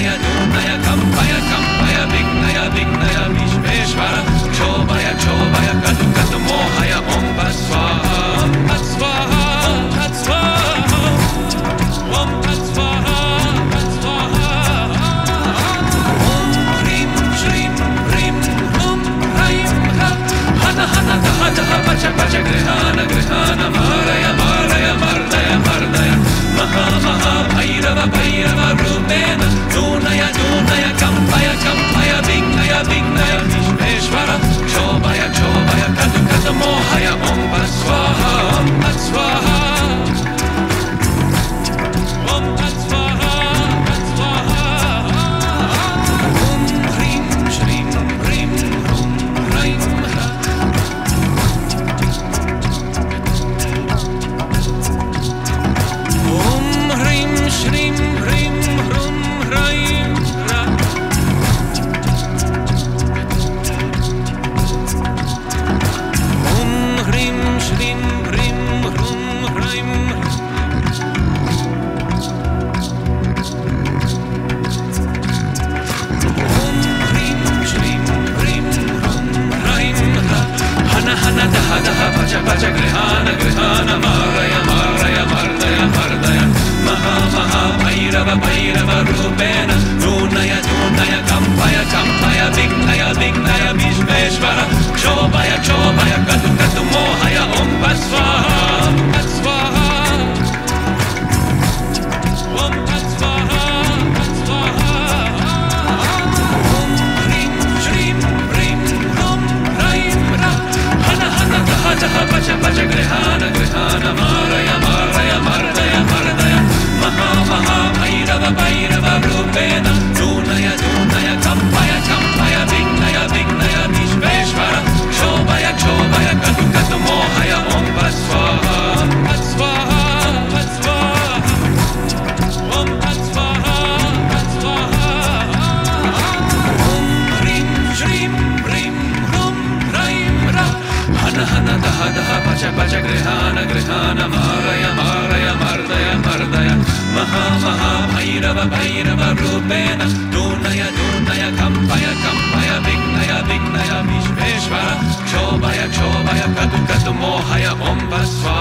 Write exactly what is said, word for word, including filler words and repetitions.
Dunaya Dunaya Kampaya Kampaya Vignaya Vignaya Vishveshvara Kshobhaya Kshobhaya Katu Katu Mohaya Om Tat Swaha Om Tat Swaha Om Tat Swaha Om Tat Swaha Tat Swaha Om Hrim Shrim Hrim Hum Hraim Hra Hana Hana Daha Daha Pacha Pacha Grihana Grihana Maraya Maraya Mardaya Mardaya Maha Maha Bhairava Bhairava Rupena Dunaya Dunaya Kampaya Kampaya Vignaya Vignaya Vishveshvara Kshobhaya Kshobhaya Katu Katu Mohaya Om Tat Swaha Om Tat Swaha Om Tat Swaha Tat Swaha Om Hrim Shrim Hrim Hum Hraim Hra Om Hrim Shrim Hrim Hrum Hraim Hra Om Hrim Shrim Hrim Hrum Hraim Hra Om Hrim Shrim Hrim Hrum Hraim Hra Hana Hana Daha Daha Pacha Pacha Grihana Grihana Maraya Maraya Mardaya Mardaya Maha Maha Bhairava Bhairava Rupena Dunaya Dunaya Kampaya Kampaya Vignaya Vignaya Vishveshvara Kshobhaya Kshobhaya Katu Katu Mohaya Om Tat Swaha Om Tat Swaha Om Tat Swaha Tat Swaha Om Hrim Shrim Hrim Hum Hraim Hra Hana Hana Daha Daha Pacha Pacha Grihana Grihana Maraya Maraya Mardaya Mardaya Maha Maha Bhairava Bhairava Rupena Dunaya Dunaya Kampaya Kampaya Vignaya Vignaya Vishveshvara Kshobhaya Kshobhaya Katu Katu Mohaya Om Tat Swaha Om Tat Swaha Tat Swaha Om Tat Swaha Tat Swaha Om Hrim Shrim Hrim Hrum Hraim Hra Hana Hana Daha Daha Pacha Pacha Grihana Grihana Maraya Maraya Mardaya Mardaya Maha Maha Bhairava Bhairava Rupena Dunaya Dunaya Kampaya Kampaya Vignaya Vignaya Vishveshvara Kshobhaya Kshobhaya Katu Katu Mohaya Om Tat Swaha